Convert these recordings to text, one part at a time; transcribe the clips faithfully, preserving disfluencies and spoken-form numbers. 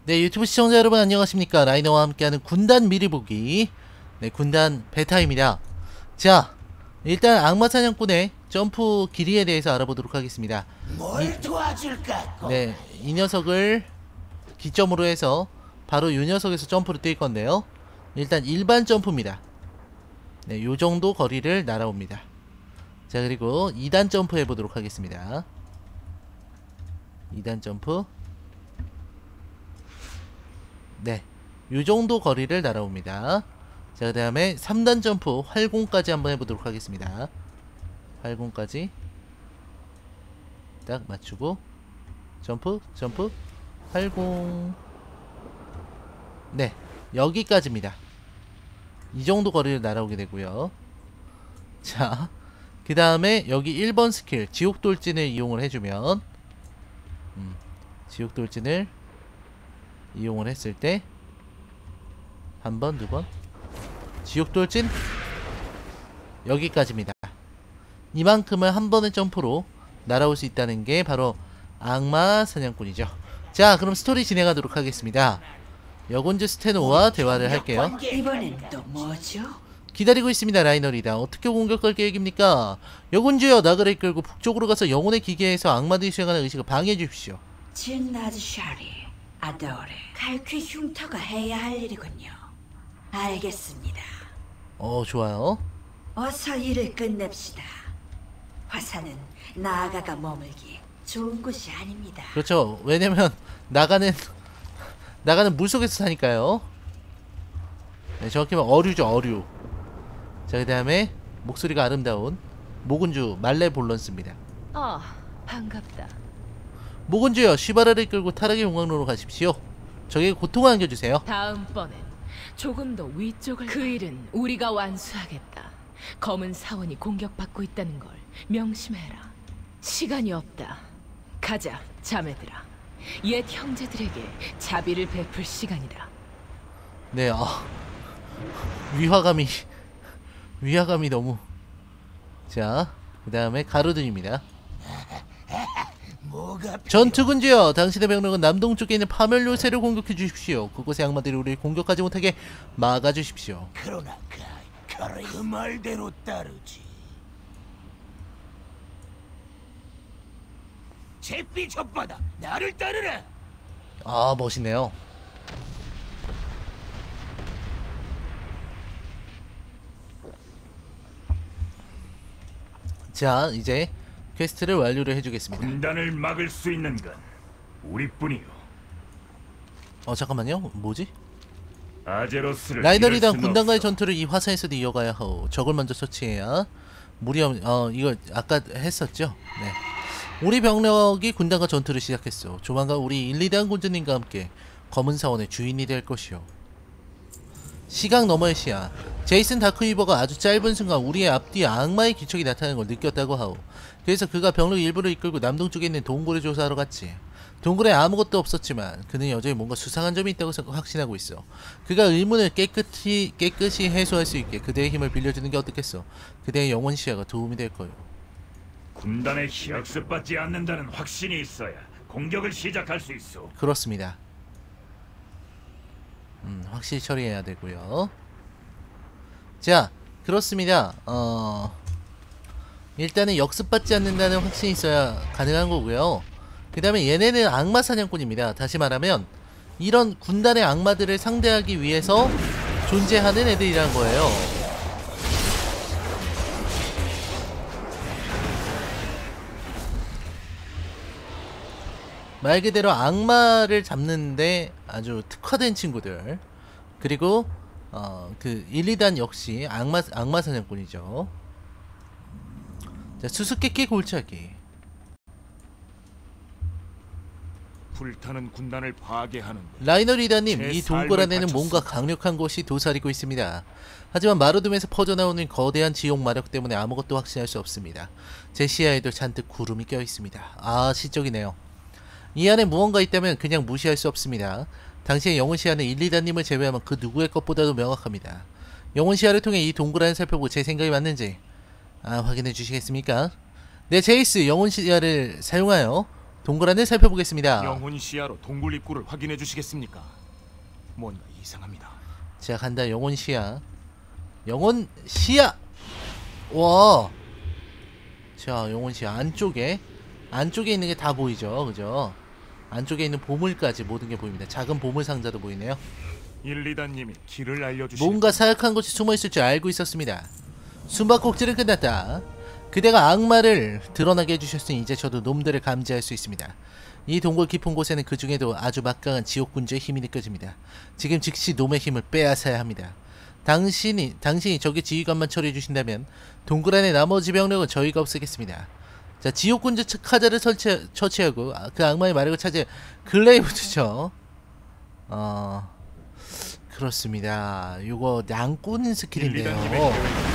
네, 유튜브 시청자 여러분 안녕하십니까. 라이너와 함께하는 군단 미리보기, 네, 군단 베타입니다. 자, 일단 악마사냥꾼의 점프 길이에 대해서 알아보도록 하겠습니다. 뭘 이, 도와줄까? 네, 이 녀석을 기점으로 해서 바로 이 녀석에서 점프를 뛸 건데요. 일단 일반 점프입니다. 네, 요 정도 거리를 날아옵니다. 자, 그리고 이 단 점프 해보도록 하겠습니다. 이 단 점프. 네, 요 정도 거리를 날아옵니다. 자, 그 다음에 삼 단 점프 활공까지 한번 해보도록 하겠습니다. 활공까지 딱 맞추고 점프 점프 활공. 네, 여기까지입니다. 이 정도 거리를 날아오게 되고요. 자, 그 다음에 여기 일 번 스킬 지옥돌진을 이용을 해주면 음, 지옥돌진을 이용을 했을 때 한 번, 두 번 지옥돌진 여기까지입니다. 이만큼을 한 번의 점프로 날아올 수 있다는 게 바로 악마 사냥꾼이죠. 자, 그럼 스토리 진행하도록 하겠습니다. 여군주 스테노와 대화를 할게요. 이번엔 또 뭐죠? 기다리고 있습니다. 라이너리다. 어떻게 공격할 계획입니까? 여군주여, 나그를 이끌고 북쪽으로 가서 영혼의 기계에서 악마들이 수행하는 의식을 방해해 주십시오. 진나드샤리, 아도레, 칼퀴 흉터가 해야 할 일이군요. 알겠습니다. 어, 좋아요. 어서 일을 끝냅시다. 화산은 나아가가 머물기 좋은 곳이 아닙니다. 그렇죠. 왜냐면 나가는 나가는 물속에서 사니까요. 네, 정확히 말하면 어류죠, 어류. 자, 그 다음에 목소리가 아름다운 모군주 말레볼런스입니다. 아, 반갑다. 모군주여, 시바라를 끌고 타락의 용광로로 가십시오. 적에게 고통을 안겨주세요. 다음번엔 조금 더 위쪽을. 그 일은 우리가 완수하겠다. 검은 사원이 공격받고 있다는 걸 명심해라. 시간이 없다. 가자, 자매들아. 옛 형제들에게 자비를 베풀 시간이다. 네, 아, 위화감이 위화감이 너무. 자, 그 다음에 가루든입니다. 전투군주여, 당신의 병력은 남동쪽에 있는 파멸 요새를 공격해 주십시오. 그곳의 악마들이 우리를 공격하지 못하게 막아주십시오. 그러나 그 말대로 따르지. 잿빛 혓바다, 나를 따르라. 아, 멋있네요. 자, 이제 퀘스트를 완료를 해주겠습니다. 군단을 막을 수 있는 건 우리뿐이요. 어, 잠깐만요. 뭐지? 아제로스를 라이너리당 이길 순 군단과의 없어. 전투를 이 화산에서도 이어가야 하오. 적을 먼저 처치해야 무리 없... 어, 이거 아까 했었죠? 네. 우리 병력이 군단과 전투를 시작했어. 조만간 우리 일, 이 단 군주님과 함께 검은 사원의 주인이 될 것이오. 시각 너머의 시야. 제이슨 다크위버가 아주 짧은 순간 우리의 앞뒤에 악마의 기척이 나타나는 걸 느꼈다고 하오. 그래서 그가 병력 일부를 이끌고 남동쪽에 있는 동굴을 조사하러 갔지. 동굴에 아무것도 없었지만 그는 여전히 뭔가 수상한 점이 있다고 확신하고 있어. 그가 의문을 깨끗이 깨끗이 해소할 수 있게 그대의 힘을 빌려주는 게 어떻겠어. 그대의 영혼 시야가 도움이 될 거요. 군단의 희학습받지 않는다는 확신이 있어야 공격을 시작할 수 있어. 그렇습니다. 음, 확실히 처리해야 되고요. 자, 그렇습니다. 어, 일단은 역습받지 않는다는 확신이 있어야 가능한 거고요. 그 다음에 얘네는 악마 사냥꾼입니다. 다시 말하면 이런 군단의 악마들을 상대하기 위해서 존재하는 애들이란 거예요. 말 그대로 악마를 잡는데 아주 특화된 친구들. 그리고 어, 그 일, 이 단 역시 악마 악마 사냥꾼이죠. 자, 수수께끼 골짜기. 불타는 군단을 파괴하는 라이너 리다님, 제 이 동굴 안에는 삶을 뭔가 바쳤습니다. 강력한 것이 도사리고 있습니다. 하지만 마루둠에서 퍼져나오는 거대한 지옥 마력 때문에 아무것도 확신할 수 없습니다. 제 시야에도 잔뜩 구름이 껴있습니다. 아, 시적이네요. 이 안에 무언가 있다면 그냥 무시할 수 없습니다. 당신의 영혼 시야는 일, 이 단님을 제외하면 그 누구의 것보다도 명확합니다. 영혼 시야를 통해 이 동굴 안을 살펴보고 제 생각이 맞는지 아, 확인해 주시겠습니까? 네, 제이스, 영혼 시야를 사용하여 동굴 안을 살펴보겠습니다. 영혼 시야로 동굴 입구를 확인해 주시겠습니까? 뭔가 이상합니다. 자, 간다. 영혼 시야. 영혼 시야. 와. 자, 영혼 시야 안쪽에 안쪽에 있는 게 다 보이죠, 그죠? 안쪽에 있는 보물까지 모든 게 보입니다. 작은 보물 상자도 보이네요. 일리단님이 길을 알려주시. 뭔가 사악한 것이 숨어 있을 줄 알고 있었습니다. 숨바꼭질은 끝났다. 그대가 악마를 드러나게 해주셨으니 이제 저도 놈들을 감지할 수 있습니다. 이 동굴 깊은 곳에는 그 중에도 아주 막강한 지옥군주의 힘이 느껴집니다. 지금 즉시 놈의 힘을 빼앗아야 합니다. 당신이 당신이 적의 지휘관만 처리해 주신다면 동굴 안의 나머지 병력은 저희가 없애겠습니다. 자, 지옥군주 카자를 설치, 처치하고 아, 그 악마의 마력을 차지해 글레이브트죠. 어 그렇습니다. 요거 양꾼 스킬인데요.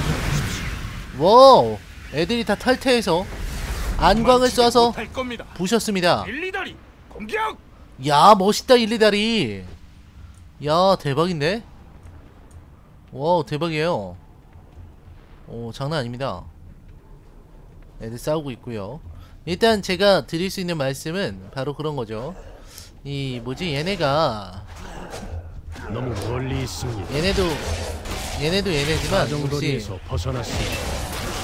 와우, 애들이 다 탈퇴해서 안광을 쏴서 할 겁니다. 부셨습니다. 일리단이 공격! 야, 멋있다 일리다리. 야, 대박인데? 와우, 대박이에요. 오, 장난 아닙니다. 애들 싸우고 있고요. 일단 제가 드릴 수 있는 말씀은 바로 그런 거죠. 이 뭐지, 얘네가 너무 멀리 있습니다. 얘네도 얘네도 얘네지만 혹시 가정거리에서 벗어났습니다.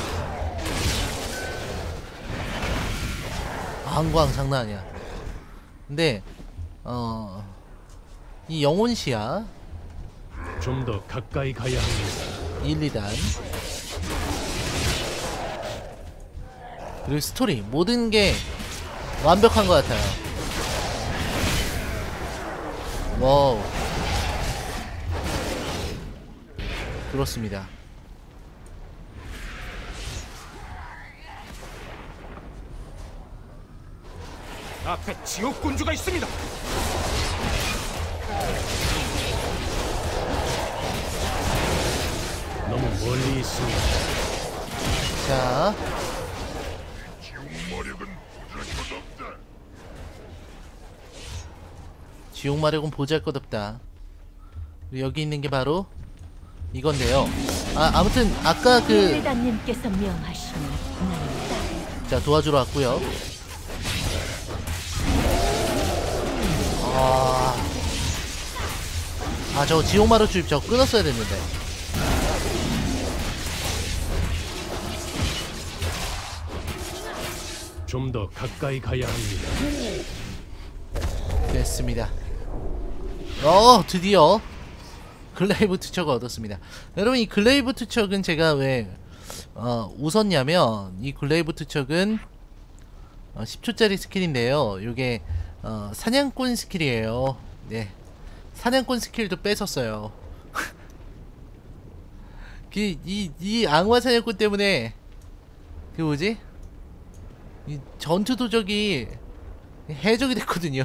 안광 장난 아니야. 근데 어 이 영혼시야 좀 더 가까이 가야 합니다. 일, 이단 그리고 스토리 모든 게 완벽한 것 같아요. 와우, 그렇습니다. 앞에 지옥군주가 있습니다. 너무 멀리 있습니다. 자, 지옥 마력은 보잘것없다. 여기 있는 게 바로 이건데요. 아, 아무튼 아까 그 일리단님께서 명하시니 나는 자, 도와주러 왔고요. 아, 아, 저 지옥 마력 주입 저거 끊었어야 됐는데. 좀 더 가까이 가야 합니다. 됐습니다. 어, 드디어 글레이브 투척을 얻었습니다. 여러분, 이 글레이브 투척은 제가 왜 어, 웃었냐면, 이 글레이브 투척은 어, 십 초짜리 스킬인데요. 요게 어, 사냥꾼 스킬이에요. 네, 사냥꾼 스킬도 뺏었어요. 그, 이, 이 악마 사냥꾼 때문에 그 뭐지? 이 전투 도적이 해적이 됐거든요.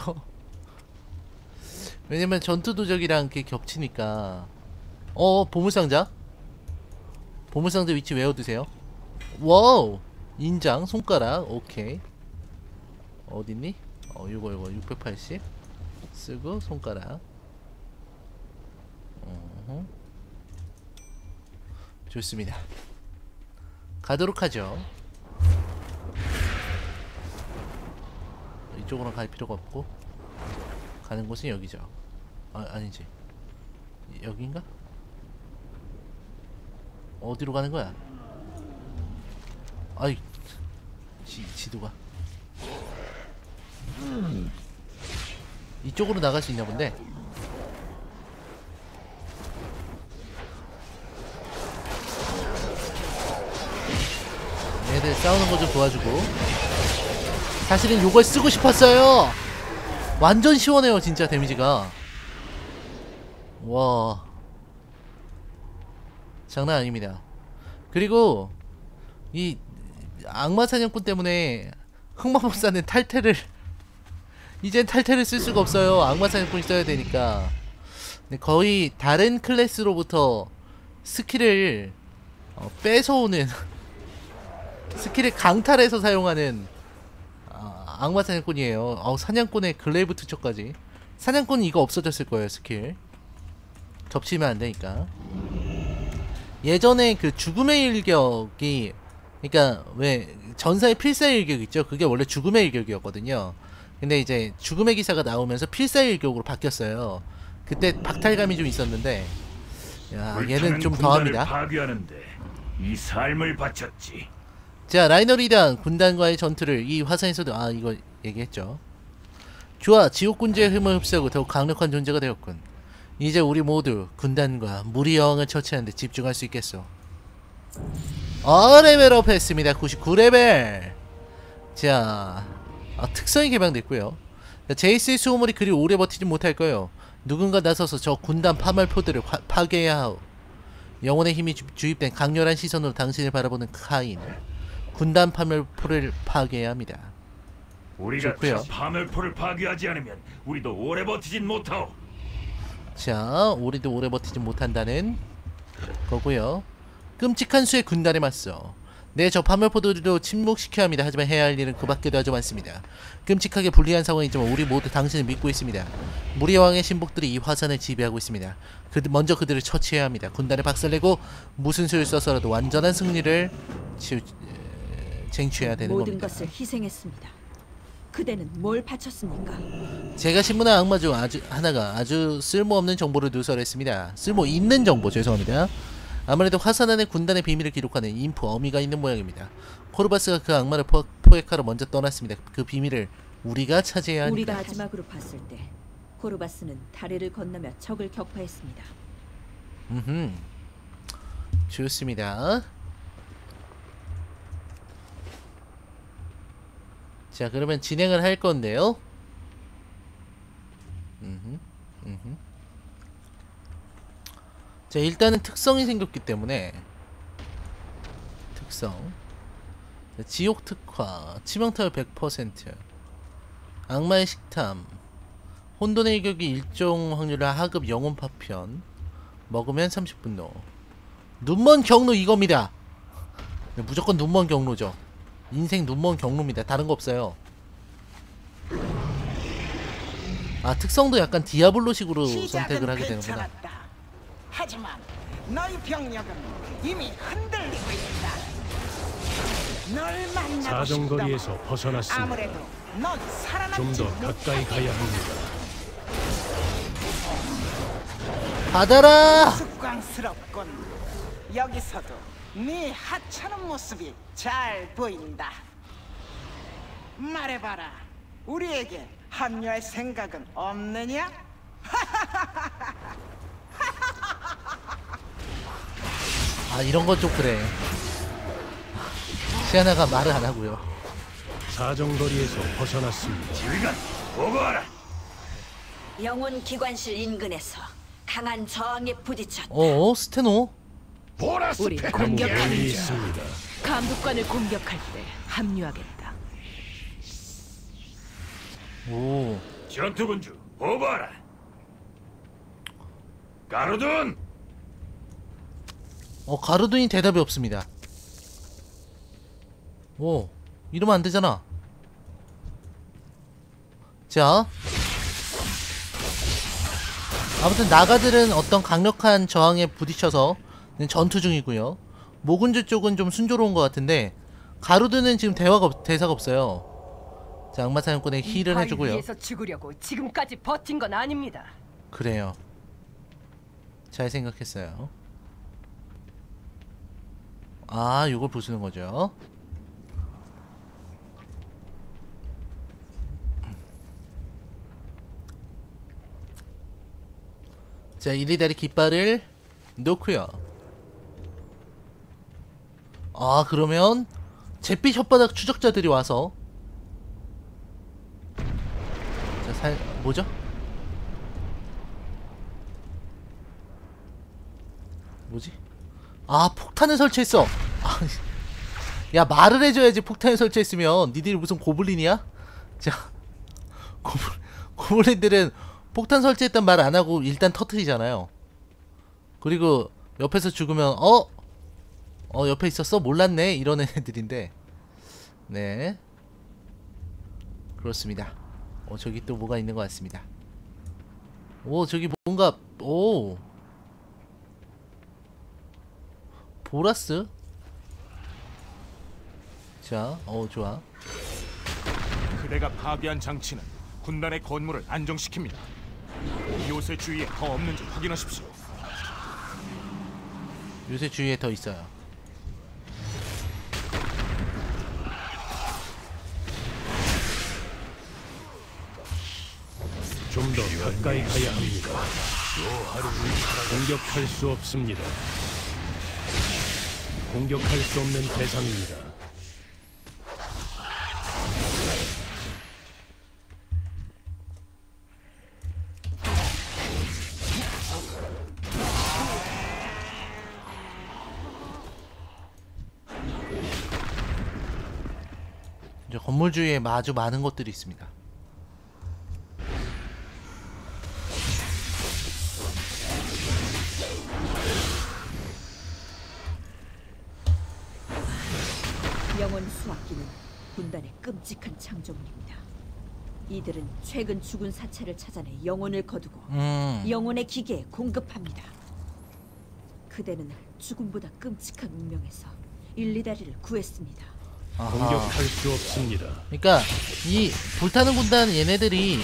왜냐면 전투 도적이랑 이렇게 겹치니까. 어, 보물상자? 보물상자 위치 외워두세요. 와우, 인장, 손가락, 오케이. 어딨니? 어, 요거 요거 육백팔십 쓰고 손가락. 어허. 좋습니다. 가도록 하죠. 이쪽으로 갈 필요가 없고 가는 곳은 여기죠. 아, 아니지, 여긴가? 어디로 가는 거야? 아이, 지, 지도가 이쪽으로 나갈 수 있나 본데. 얘들 싸우는 거 좀 도와주고. 사실은 요걸 쓰고 싶었어요. 완전 시원해요 진짜 데미지가. 와, 장난 아닙니다. 그리고 이 악마 사냥꾼 때문에 흑마법사는 탈퇴를 이젠 탈퇴를 쓸 수가 없어요. 악마 사냥꾼이 써야 되니까. 거의 다른 클래스로부터 스킬을 어, 뺏어오는 스킬을 강탈해서 사용하는 아, 악마 사냥꾼이에요. 어, 사냥꾼의 글레이브 투척까지. 사냥꾼은 이거 없어졌을 거예요 스킬. 겹치면 안 되니까. 예전에 그 죽음의 일격이, 그러니까 왜 전사의 필사의 일격 있죠? 그게 원래 죽음의 일격이었거든요. 근데 이제 죽음의 기사가 나오면서 필사일격으로 바뀌었어요. 그때 박탈감이 좀 있었는데 야 얘는 좀 더합니다. 파괴하는데 이 삶을 바쳤지. 자 라이너리단 군단과의 전투를 이 화산에서도 아 이거 얘기했죠. 좋아 지옥군주의 힘을 흡수하고 더욱 강력한 존재가 되었군. 이제 우리 모두 군단과 무리 여왕을 처치하는 데 집중할 수 있겠어. 어 레벨업 했습니다. 구십구 레벨. 자 아, 특성이 개방됐고요. 제이스의 수호물이 그리 오래 버티지 못할 거예요. 누군가 나서서 저 군단 파멸포들을 화, 파괴해야 하오. 영혼의 힘이 주, 주입된 강렬한 시선으로 당신을 바라보는 카인. 군단 파멸포를 파괴해야 합니다. 우리가 좋고요. 저 파멸포를 파괴하지 않으면 우리도 오래 버티진 못하오. 자, 우리도 오래 버티지 못한다는 거고요. 끔찍한 수의 군단에 맞서 네, 저 파멸포들도 침묵시켜야 합니다. 하지만 해야 할 일은 그 밖에도 아주 많습니다. 끔찍하게 불리한 상황이지만 우리 모두 당신을 믿고 있습니다. 무리왕의 신복들이 이 화산을 지배하고 있습니다. 그, 먼저 그들을 처치해야 합니다. 군단에 박살내고 무슨 수를 써서라도 완전한 승리를 치우, 에, 쟁취해야 되는 모든 겁니다. 것을 희생했습니다. 그대는 뭘 바쳤습니까? 제가 신문한 악마 중 아주 하나가 아주 쓸모없는 정보를 누설했습니다. 쓸모 있는 정보 죄송합니다. 아무래도 화산 안에 군단의 비밀을 기록하는 인프 어미가 있는 모양입니다. 코르바스가 그 악마를 포, 포획하러 먼저 떠났습니다. 그 비밀을 우리가 차지해야 합니다. 우리가 마지막으로 봤을 때 코르바스는 다리를 건너며 적을 격파했습니다. 음흠. 좋습니다. 자 그러면 진행을 할 건데요. 음흠. 음흠. 자 일단은 특성이 생겼기 때문에 특성 자, 지옥 특화 치명타율 백 퍼센트 악마의 식탐 혼돈의 일격이 일정 확률로 하급 영혼 파편 먹으면 삼십 분노 눈먼 경로 이겁니다. 무조건 눈먼 경로죠. 인생 눈먼 경로입니다. 다른 거 없어요. 아 특성도 약간 디아블로식으로 선택을 하게 되는구나. 괜찮았다. 하지만 너희 병력은 이미 흔들리고 있다. 널 만나고 사정거리에서 싶다고. 벗어났습니다. 아무래도 넌 좀 살아남지 더 가까이 가야 합니다. 받아라! 습관스럽군. 여기서도 네 하찮은 모습이 잘 보인다. 말해봐라. 우리에게 합류할 생각은 없느냐? 아 이런 건 좀 그래. 시아나가 말을 안 하고요. 사정거리에서 벗어났습니다. 지휘관 보고하라. 영혼 기관실 인근에서 강한 저항에 부딪혔다. 어 스테노? 보라스 우리 패 공격 여기 중이야. 있습니다. 감독관을 공격할 때 합류하겠다. 오. 전투군주 보고하라. 가르둔 어 가르둔이 대답이 없습니다. 오 이러면 안 되잖아. 자 아무튼 나가들은 어떤 강력한 저항에 부딪혀서 전투 중이고요. 모군주 쪽은 좀 순조로운 것 같은데 가루드는 지금 대화가 없, 대사가 없어요. 자 악마 사냥꾼에 힐을 해주고요. 위에서 죽으려고 지금까지 버틴 건 아닙니다. 그래요. 잘 생각했어요. 아 요걸 부수는 거죠. 자 이리다리 깃발을 놓고요. 아 그러면 잿빛 혓바닥 추적자들이 와서 자 살 뭐죠? 뭐지? 아 폭탄을 설치했어. 아, 야 말을 해줘야지. 폭탄을 설치했으면 니들이 무슨 고블린이야? 자 고블, 고블린들은 폭탄 설치했단 말 안하고 일단 터트리잖아요. 그리고 옆에서 죽으면 어? 어 옆에 있었어? 몰랐네 이러는 애들인데 네 그렇습니다. 어 저기 또 뭐가 있는 것 같습니다. 오 저기 뭔가 오 보라스? 자, 어 좋아. 그대가 파괴한 장치는 군단의 건물을 안정시킵니다. 요새 주위에 더 없는지 확인하십시오. 요새 주위에 더 있어요. 좀 더 가까이 가야 합니다. 공격할 수 없습니다. 공격할 수 없는 대상입니다. 이제 건물 주위에 아주 많은 것들이 있습니다. 영혼 수확기는 군단의 끔찍한 창조물입니다. 이들은 최근 죽은 사체를 찾아내 영혼을 거두고 음. 영혼의 기계에 공급합니다. 그대는 죽음보다 끔찍한 운명에서 일리다리를 구했습니다. 아하. 공격할 수 없습니다. 그러니까 이 불타는 군단 얘네들이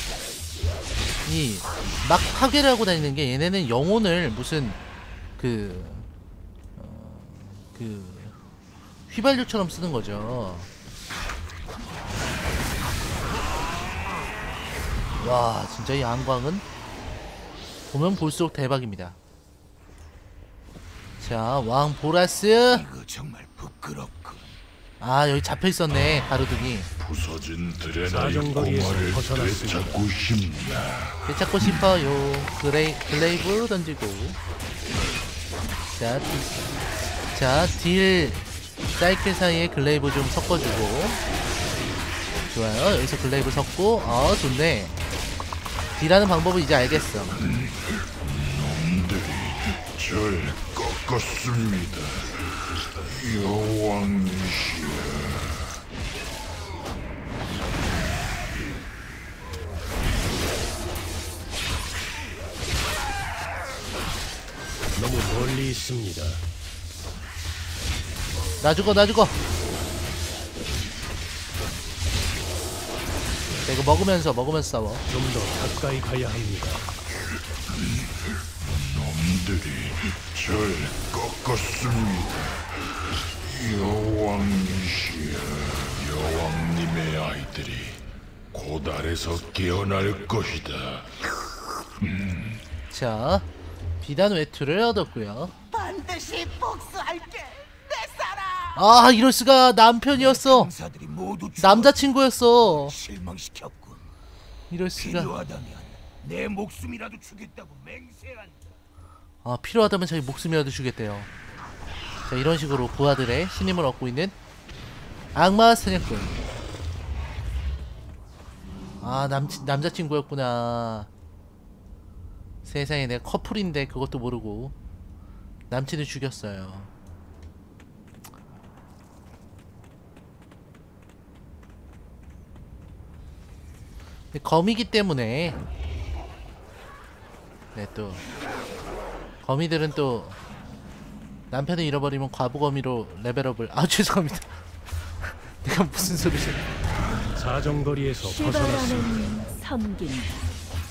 이 막 파괴를 하고 다니는 게 얘네는 영혼을 무슨 그 어, 그 휘발유처럼 쓰는 거죠. 와, 진짜 이 안광은 보면 볼수록 대박입니다. 자, 왕 보라스. 이거 정말 부끄럽군. 아, 여기 잡혀 있었네, 가로등이. 부서진 드레나의 사정거리에서 꼬마를 벗어났습니다. 되찾고 싶나? 되찾고 싶어요. 그레이, 글레이브 던지고. 자, 디, 자, 딜 사이클 사이에 글레이브 좀 섞어주고. 좋아요. 여기서 글레이브 섞고. 아, 좋네. 딜하는 방법을 이제 알겠어. 놈들이 절 꺾었습니다. 여왕이시여. 너무 멀리 있습니다. 나 죽어, 나 죽어. 자, 이거 먹으면서, 먹으면서 싸워. 좀 더 가까이 가야 합니다. 놈들이 절 꺾었습니다. 여왕이시여. 여왕님의 아이들이 곧 아래서 깨어날 것이다. 자, 비단 외투를 얻었고요. 반드시 복수할게, 내 사랑. 아, 이럴수가. 남편이었어. 병사들이 모두 남자친구였어. 실망시켰군. 이럴수가. 필요하다면 내 목숨이라도 주겠다고 맹세한다. 아, 필요하다면 자기 목숨이라도 주겠대요. 자, 이런 식으로 부하들의 신임을 얻고 있는 악마 사냥꾼. 아, 남, 남자친구였구나. 세상에, 내가 커플인데 그것도 모르고 남친을 죽였어요. 근데 거미기 때문에 네, 또 거미들은 또 남편을 잃어버리면 과부거미로 레벨업을. 아, 죄송합니다. 내가 무슨 소리지? 사정거리에서 벗어났습니다. 시바라는 섬긴다.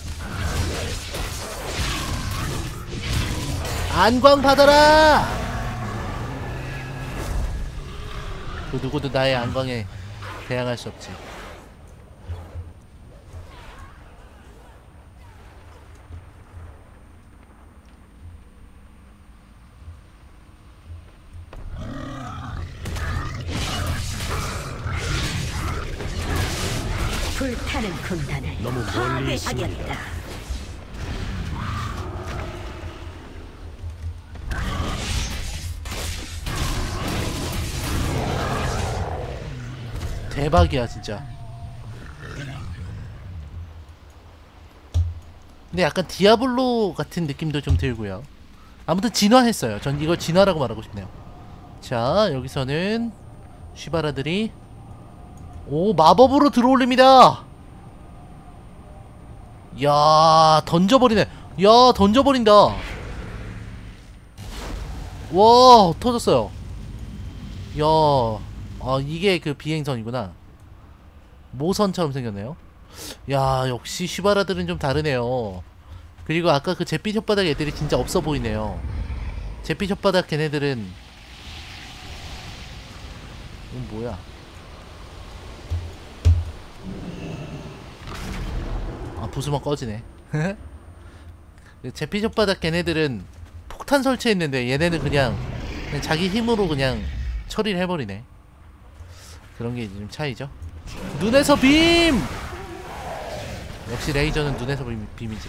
안광 받아라! 그 누구도 나의 안광에 대항할 수 없지. 불타는 군단을 너무 멀리 있습니다. 대박이야, 진짜. 근데 약간 디아블로 같은 느낌도 좀 들고요. 아무튼 진화했어요. 전 이걸 진화라고 말하고 싶네요. 자, 여기서는 쉬바라들이 오, 마법으로 들어올립니다. 야, 던져버리네. 야, 던져버린다. 와, 터졌어요. 야, 아, 이게 그 비행선이구나. 모선처럼 생겼네요. 야, 역시 슈바라들은 좀 다르네요. 그리고 아까 그 잿빛 혓바닥 애들이 진짜 없어 보이네요. 잿빛 혓바닥 걔네들은 이건 뭐야? 아, 부수면 꺼지네. 잿빛 혓바닥 걔네들은 폭탄 설치했는데 얘네는 그냥, 그냥 자기 힘으로 그냥 처리를 해버리네. 그런 게 좀 차이죠. 눈에서 빔! 역시 레이저는 눈에서 빔, 빔이지.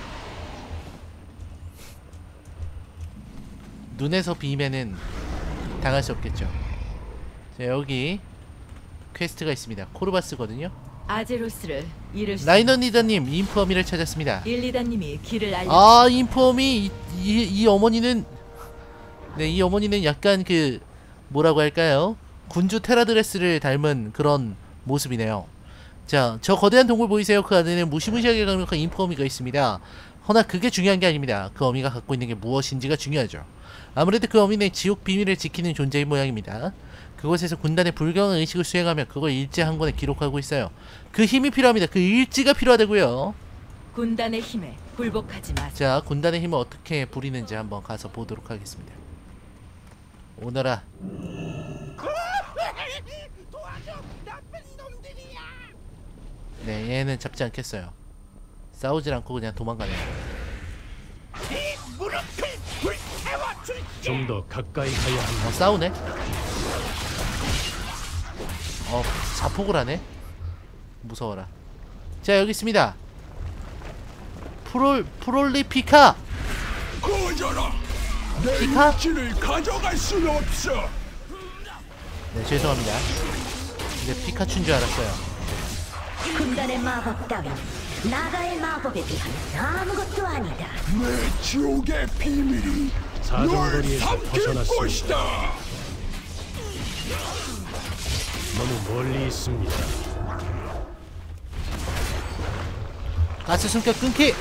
눈에서 빔에는 당할 수 없겠죠. 자, 여기 퀘스트가 있습니다. 코르바스거든요. 아제로스를 잃을 수. 라이너 리더님, 인프어미를 찾았습니다. 일리다님이 길을 알려. 아, 인프어미. 이, 이, 이 어머니는, 네, 이 어머니는 약간 그 뭐라고 할까요? 군주 테라드레스를 닮은 그런 모습이네요. 자, 저 거대한 동굴 보이세요? 그 안에는 무시무시하게 강력한 인프어미가 있습니다. 허나 그게 중요한 게 아닙니다. 그 어미가 갖고 있는 게 무엇인지가 중요하죠. 아무래도 그 어미는 지옥 비밀을 지키는 존재인 모양입니다. 그곳에서 군단의 불경한 의식을 수행하며 그걸 일지 한 권에 기록하고 있어요. 그 힘이 필요합니다. 그 일지가 필요하다고요. 군단의 힘에 굴복하지 마세요. 자, 군단의 힘을 어떻게 부리는지 한번 가서 보도록 하겠습니다. 오너라. 도와줘, 나쁜 놈들이야. 네, 얘는 잡지 않겠어요. 싸우질 않고 그냥 도망가네요. 이 무릎을 불태워 줄게. 좀 더 가까이 가야 합니다. 어, 싸우네. 어, 자폭을 하네. 무서워라. 자, 여기 있습니다. 프롤 프롤리피카. 거절아. 피카? 일지를 가져갈 수 없어. 네, 죄송합니다. 근데 피카츄인 줄 알았어요. 군단의 마법 따윈 나가의 마법에 비하면 아무것도 아니다. 내 지옥의 비밀이 널 사정거리에서 삼킬 벗어났습니다. 것이다. 너무 멀리 있습니다. 가스 숨결 끊기.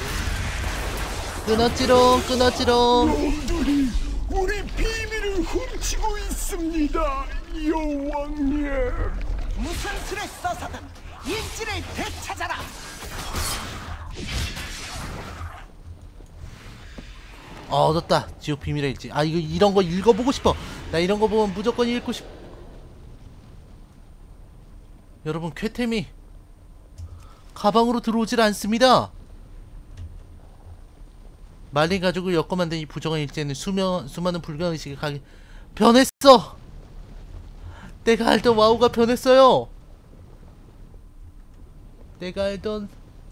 끊었지롱, 끊었지롱. 놈들이 우리 비밀을 훔치고 있습니다, 여왕님. 무슨 수를 써서든 일지를 되찾아라. 어, 얻었다. 지옥 비밀의 일지. 아, 이거 이런 거 읽어보고 싶어. 나 이런 거 보면 무조건 읽고 싶. 여러분, 쾌템이 가방으로 들어오질 않습니다. 말린 가족을 엮어 만든 이 부정한 일지에는 수명, 수많은 불경한 의식이 가게 변했어. 내가 알던 와우가 변했어요. 내가 알던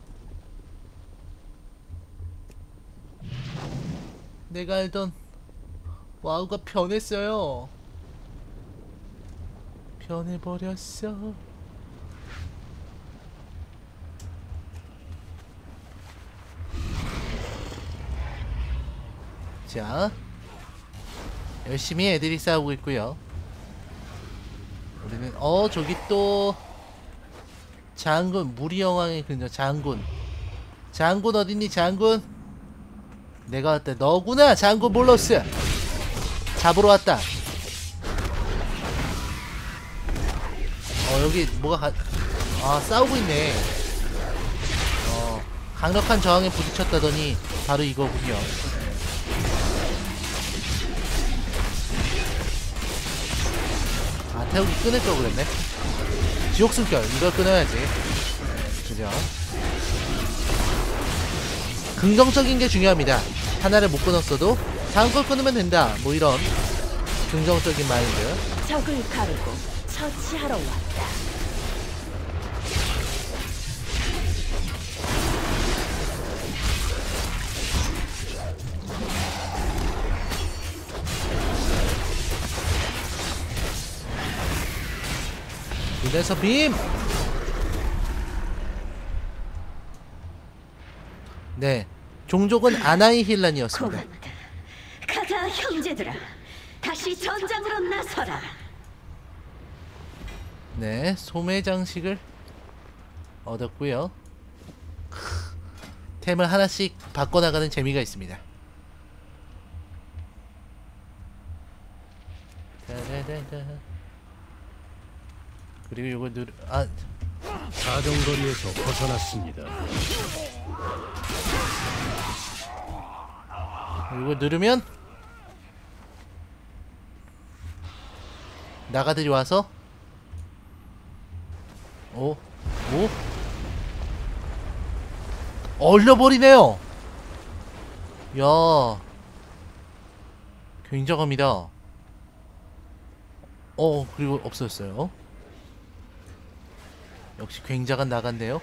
내가 알던 와우가 변했어요. 변해버렸어. 자, 열심히 애들이 싸우고 있고요. 우리는 어 저기 또 장군, 무리 여왕의 그녀 장군. 장군 어딨니 장군? 내가 왔다. 너구나 장군 볼로스. 잡으러 왔다. 어 여기 뭐가 가... 아 싸우고 있네. 어 강력한 저항에 부딪혔다더니 바로 이거군요. 아 태우기 끊을 걸 그랬네. 지옥 숨결 이걸 끊어야지. 그죠? 긍정적인 게 중요합니다. 하나를 못 끊었어도 다음 걸 끊으면 된다. 뭐 이런 긍정적인 마인드. 적을 가르고 처치하러 왔다. 눈에서 빔! 네, 종족은 아나이 힐란이었습니다. 고맙다. 가자 형제들아, 다시 전장으로 나서라. 네, 소매 장식을 얻었고요. 템을 하나씩 바꿔나가는 재미가 있습니다. 다다다다. 그리고 이걸 누르... 아... 사정거리에서 벗어났습니다. 이거 누르면 나가들이 와서 오? 오? 얼려버리네요. 야, 굉장합니다. 어, 그리고 없어졌어요. 역시 굉장한 나간데요.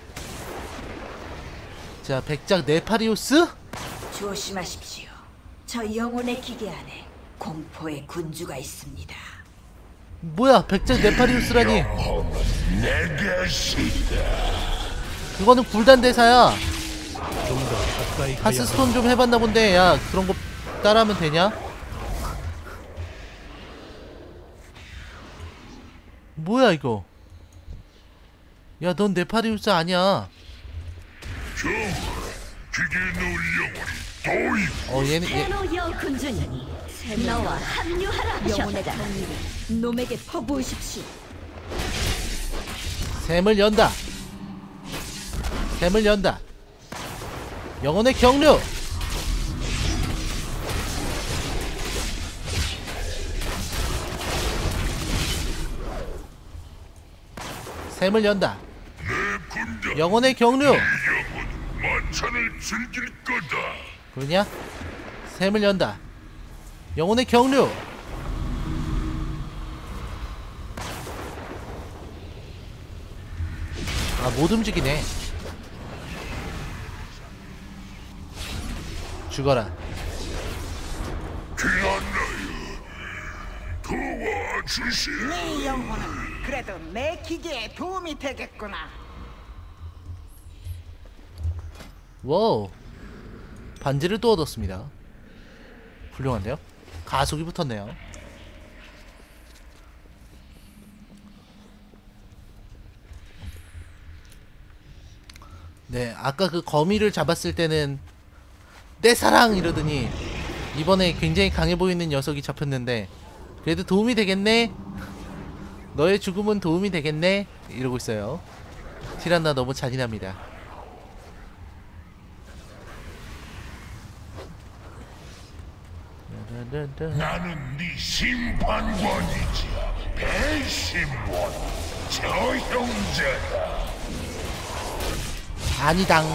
자, 백작 네파리우스? 조심하십시오. 저 영혼의 기계 안에 공포의 군주가 있습니다. 뭐야, 백작 네파리우스라니. 내 것이다. 그거는 굴단 대사야. 좀 더 가까이 가야 하스스톤 좀 해봤나 본데. 야, 그런 거 따라하면 되냐? 뭐야 이거. 야, 넌 네파리우스 아니야. 어, 얘는 얘, 테노여 군주님이 너와 합류하라 영혼의 하셨다. 통일을 놈에게 퍼부으십시오. 샘을 연다. 샘을 연다. 영혼의 경류. 샘을 연다. 영혼의 경류. 만찬을 즐길 거다. 그러냐? 샘을 연다. 영혼의 경류. 아, 못 움직이네. 죽어라. 도와주시. 네 영혼은 그래도 내 기계에 도움이 되겠구나. 와우. 반지를 또 얻었습니다. 훌륭한데요? 가속이 붙었네요. 네, 아까 그 거미를 잡았을 때는 내 사랑 이러더니 이번에 굉장히 강해 보이는 녀석이 잡혔는데 그래도 도움이 되겠네? 너의 죽음은 도움이 되겠네? 이러고 있어요. 티란나 너무 잔인합니다. 나는 네 심판관이지. 배심원. 저 형제다. 아니당.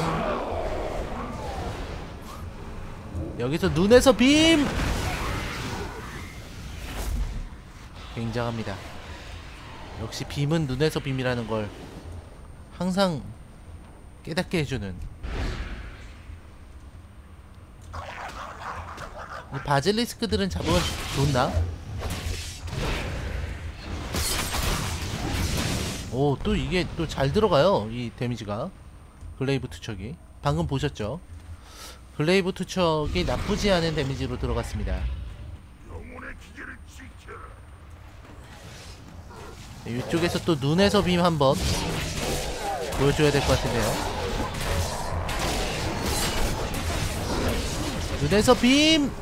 여기서 눈에서 빔! 굉장합니다. 역시 빔은 눈에서 빔이라는 걸 항상 깨닫게 해주는. 이 바질리스크들은 잡으면 좋나? 오, 또 이게 또 잘 들어가요. 이 데미지가. 글레이브 투척이 방금 보셨죠? 글레이브 투척이 나쁘지 않은 데미지로 들어갔습니다. 네, 이쪽에서 또 눈에서 빔 한번 보여줘야 될 것 같은데요. 눈에서 빔!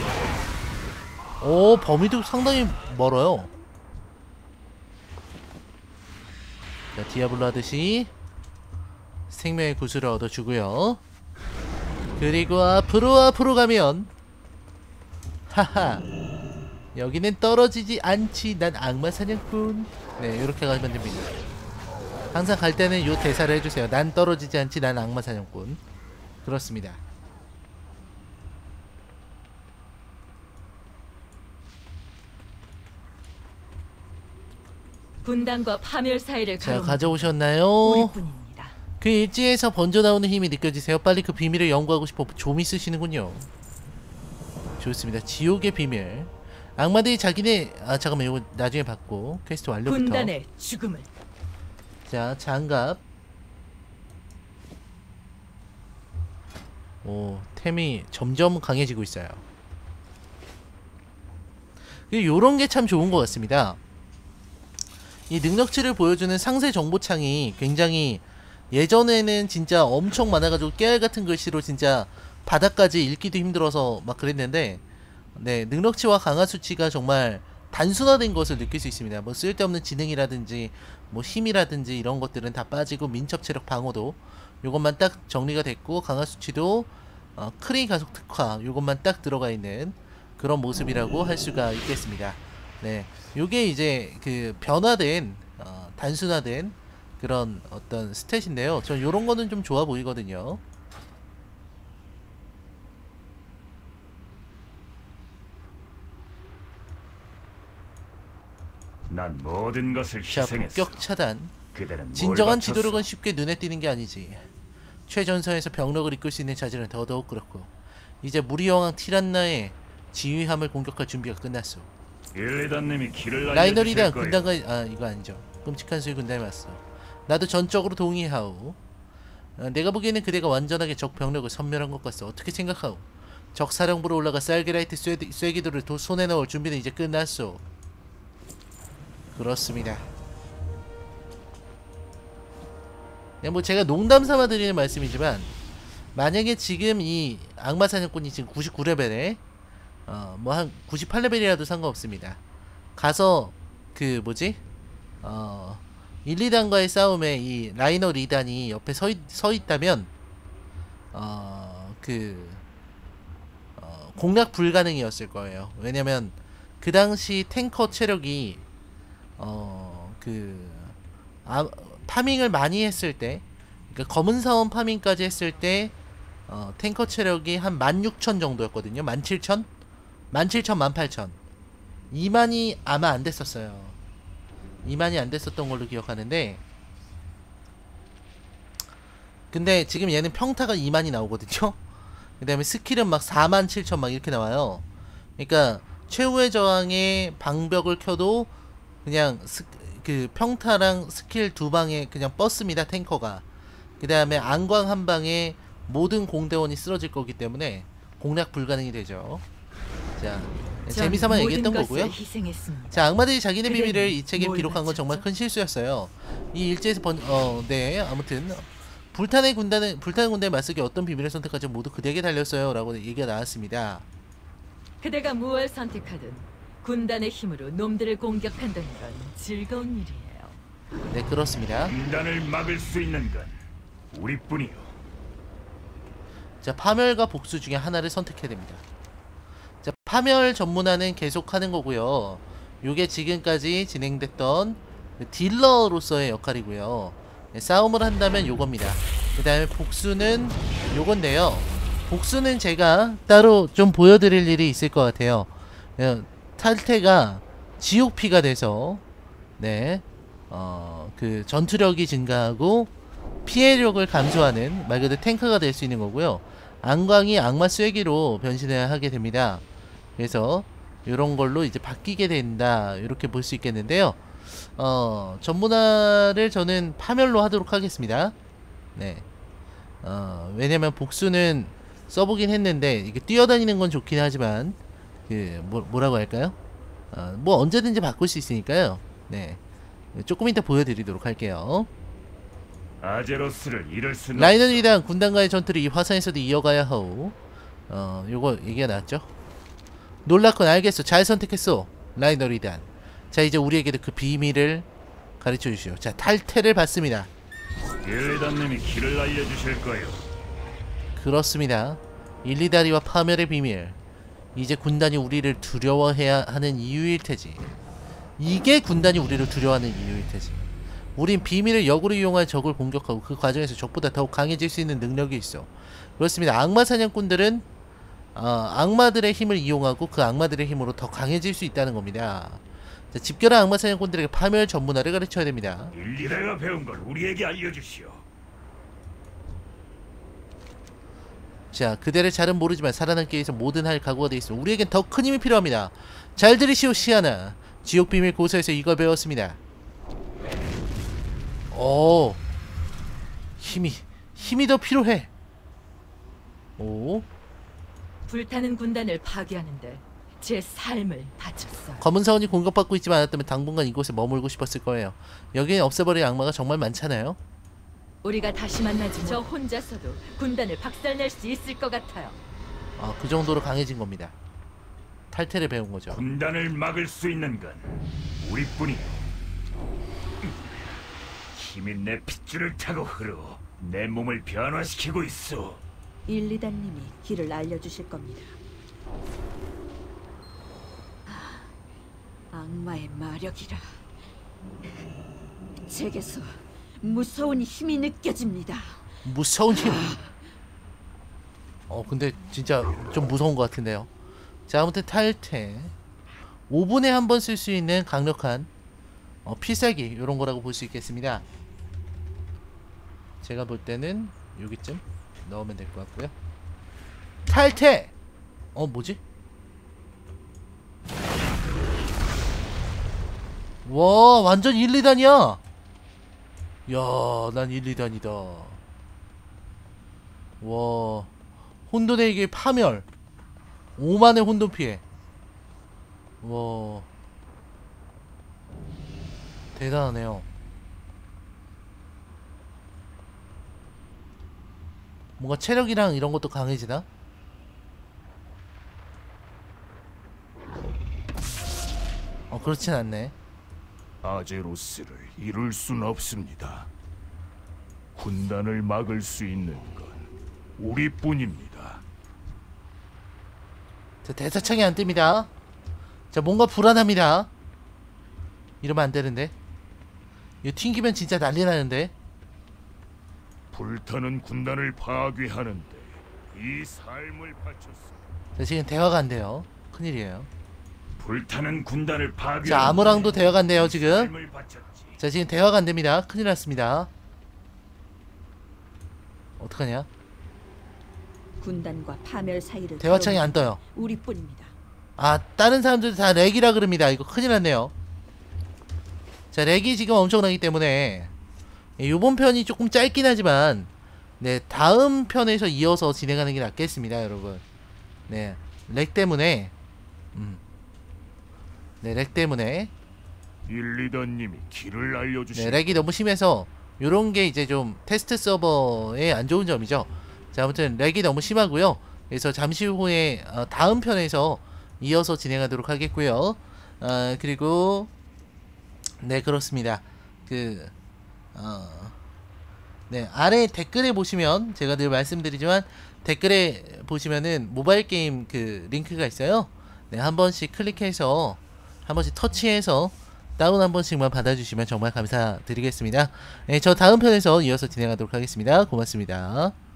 오, 범위도 상당히 멀어요. 자, 디아블로 하듯이 생명의 구슬을 얻어주고요. 그리고 앞으로 앞으로 가면 하하, 여기는 떨어지지 않지 난 악마 사냥꾼. 네, 이렇게 가면 됩니다. 항상 갈 때는 요 대사를 해주세요. 난 떨어지지 않지 난 악마 사냥꾼. 그렇습니다. 분단과 파멸 사이를 자, 가로 가져오셨나요? 우리뿐입니다. 그 일지에서 번져 나오는 힘이 느껴지세요? 빨리 그 비밀을 연구하고 싶어 좀 있으시는군요. 좋습니다. 지옥의 비밀. 악마들이 자기네 아 잠깐만 이거 나중에 받고 퀘스트 완료부터. 분단의 죽음을. 자, 장갑. 오, 템이 점점 강해지고 있어요. 요런 게 참 좋은 것 같습니다. 이 능력치를 보여주는 상세 정보창이 굉장히, 예전에는 진짜 엄청 많아가지고 깨알같은 글씨로 진짜 바닥까지 읽기도 힘들어서 막 그랬는데, 네, 능력치와 강화 수치가 정말 단순화된 것을 느낄 수 있습니다. 뭐 쓸데없는 지능이라든지 뭐 힘이라든지 이런 것들은 다 빠지고 민첩 체력 방어도 요것만 딱 정리가 됐고 강화 수치도 어, 크리 가속 특화 요것만 딱 들어가 있는 그런 모습이라고 할 수가 있겠습니다. 네, 요게 이제 그 변화된 어, 단순화된 그런 어떤 스탯인데요. 저 요런 거는 좀 좋아 보이거든요. 난 모든 것을 자, 희생했어. 폭격 차단. 그대는 뭘 진정한 바쳤어? 지도력은 쉽게 눈에 띄는 게 아니지. 최전선에서 병력을 이끌 수 있는 자질은 더더욱 그렇고 이제 무리여왕 티란나의 지휘함을 공격할 준비가 끝났어. 일리단님이 길을 라이너리에 대한 알려주실 거예요. 군단과 아 이거 아니죠. 끔찍한 수의 군단에 맞서. 나도 전적으로 동의하오. 어, 내가 보기에는 그대가 완전하게 적 병력을 섬멸한 것 같소. 어떻게 생각하오? 적 사령부로 올라가 쌀게라이트 쐐기, 쐐기들을 도, 손에 넣을 준비는 이제 끝났소. 그렇습니다. 네, 뭐 제가 농담 삼아 드리는 말씀이지만 만약에 지금 이 악마 사냥꾼이 지금 구십구 레벨에 어 뭐 한 구십팔 레벨이라도 상관없습니다. 가서 그 뭐지 어 일, 이 단과의 싸움에 이 라이너 리단이 옆에 서, 있, 서 있다면 어 그 어, 공략 불가능이었을 거예요. 왜냐면 그 당시 탱커 체력이 어 그 아, 파밍을 많이 했을 때, 그러니까 검은 사원 파밍까지 했을 때 어, 탱커 체력이 한 만 육천 정도였거든요. 만 칠천? 만 칠천, 만 팔천. 이만이 아마 안 됐었어요. 이만이 안 됐었던 걸로 기억하는데, 근데 지금 얘는 평타가 이만이 나오거든요. 그 다음에 스킬은 막 사만 칠천 막 이렇게 나와요. 그러니까 최후의 저항의 방벽을 켜도 그냥 스, 그 평타랑 스킬 두 방에 그냥 뻗습니다. 탱커가. 그 다음에 안광 한 방에 모든 공대원이 쓰러질 거기 때문에 공략 불가능이 되죠. 자, 재미삼아 얘기했던 거고요. 희생했습니다. 자, 악마들이 자기네 비밀을 이 책에 뭘 기록한 건 정말 바쳤죠? 큰 실수였어요. 이 일제에서 번, 어, 네, 아무튼 불탄의 군단은 불타는 군단에 맞서기 어떤 비밀을 선택할지 모두 그대에게 달렸어요라고 얘기가 나왔습니다. 그대가 무엇을 선택하든 군단의 힘으로 놈들을 공격한다는 건 즐거운 일이에요. 네, 그렇습니다. 군단을 막을 수 있는 건 우리뿐이요. 자, 파멸과 복수 중에 하나를 선택해야 됩니다. 자, 파멸 전문화는 계속하는 거고요. 요게 지금까지 진행됐던 딜러로서의 역할이고요. 네, 싸움을 한다면 요겁니다. 그 다음에 복수는 요건데요. 복수는 제가 따로 좀 보여드릴 일이 있을 것 같아요. 예, 탈퇴가 지옥피가 돼서 네, 어, 그 전투력이 증가하고 피해력을 감소하는 말 그대로 탱크가 될 수 있는 거고요. 안광이 악마 쐐기로 변신을 하게 됩니다. 그래서 요런 걸로 이제 바뀌게 된다, 이렇게 볼 수 있겠는데요. 어, 전문화를 저는 파멸로 하도록 하겠습니다. 네. 어, 왜냐면 복수는 써보긴 했는데 이게 뛰어다니는 건 좋긴 하지만 그 뭐, 뭐라고 할까요? 어, 뭐 언제든지 바꿀 수 있으니까요. 네. 조금 이따 보여드리도록 할게요. 아제로스를 잃을 수는 라이너리단 군단과의 전투를 이 화산에서도 이어가야 하오. 어, 요거 얘기가 나왔죠. 놀랍군. 알겠어. 잘 선택했어, 라이너리단. 자, 이제 우리에게도 그 비밀을 가르쳐 주시오. 자, 탈퇴를 받습니다. 일리단님이 길을 알려주실 거예요. 그렇습니다. 일리다리와 파멸의 비밀. 이제 군단이 우리를 두려워해야 하는 이유일 테지. 이게 군단이 우리를 두려워하는 이유일 테지. 우린 비밀을 역으로 이용할 적을 공격하고 그 과정에서 적보다 더욱 강해질 수 있는 능력이 있어. 그렇습니다. 악마 사냥꾼들은 어, 악마들의 힘을 이용하고 그 악마들의 힘으로 더 강해질 수 있다는 겁니다. 자, 집결한 악마 사냥꾼들에게 파멸 전문화를 가르쳐야 됩니다. 일리다가 배운 걸 우리에게 알려주시오. 자, 그대를 잘은 모르지만 살아남기 위해서 뭐든 할 각오가 돼 있어. 우리에겐 더 큰 힘이 필요합니다. 잘 들으시오, 시아나. 지옥 비밀 고서에서 이걸 배웠습니다. 오, 힘이 힘이 더 필요해. 오, 불타는 군단을 파괴하는데 제 삶을 바쳤어요. 검은 사원이 공격받고 있지만 않았다면 당분간 이곳에 머물고 싶었을 거예요. 여기엔 없애버릴 악마가 정말 많잖아요. 우리가 다시 만나지 저 혼자서도 군단을 박살낼 수 있을 것 같아요. 아, 그 정도로 강해진 겁니다. 탈퇴를 배운 거죠. 군단을 막을 수 있는 건 우리뿐이야. 힘이 내 핏줄을 타고 흐르고 내 몸을 변화시키고 있어. 일리단님이 길을 알려주실 겁니다. 아, 악마의 마력이라. 제게서 무서운 힘이 느껴집니다. 무서운 힘. 어 근데 진짜 좀 무서운 것 같은데요. 자 아무튼 탈퇴. 오 분에 한 번 쓸 수 있는 강력한 어, 필살기 이런 거라고 볼 수 있겠습니다. 제가 볼 때는 여기쯤 넣으면 될 것 같고요. 탈퇴. 어 뭐지? 와 완전 일, 이단이야. 야, 난 일, 이단이다. 와, 혼돈에게 파멸. 오만의 혼돈 피해. 와, 대단하네요. 뭔가 체력이랑 이런 것도 강해지나? 어, 그렇진 않네. 아제로스를 이룰 순 없습니다. 군단을 막을 수 있는 건 우리뿐입니다. 자, 대사창이 안 뜹니다. 자, 뭔가 불안합니다. 이러면 안 되는데. 이거 튕기면 진짜 난리 나는데. 불타는 군단을 파괴하는데 이 삶을 바쳤습니다. 자, 지금 대화가 안 돼요. 큰일이에요. 불타는 군단을 파괴. 자, 아무랑도 대화가 안 돼요, 지금. 삶을 바쳤지. 자, 지금 대화가 안 됩니다. 큰일 났습니다. 어떡하냐? 군단과 파멸 사이를 대화창이 안 떠요. 우리뿐입니다. 아, 다른 사람들 다 렉이라 그럽니다. 이거 큰일 났네요. 자, 렉이 지금 엄청나기 때문에 요번 편이 조금 짧긴 하지만 네, 다음 편에서 이어서 진행하는 게 낫겠습니다, 여러분. 네, 렉 때문에 음. 네, 렉 때문에 일리더님이 길을 알려주시. 네, 렉이 너무 심해서 요런 게 이제 좀 테스트 서버의 안 좋은 점이죠. 자, 아무튼 렉이 너무 심하고요. 그래서 잠시 후에 어, 다음 편에서 이어서 진행하도록 하겠고요. 어, 그리고 네, 그렇습니다. 그 어, 네, 아래 댓글에 보시면 제가 늘 말씀드리지만 댓글에 보시면은 모바일 게임 그 링크가 있어요. 네, 한 번씩 클릭해서 한 번씩 터치해서 다운 한 번씩만 받아주시면 정말 감사드리겠습니다. 네, 저 다음 편에서 이어서 진행하도록 하겠습니다. 고맙습니다.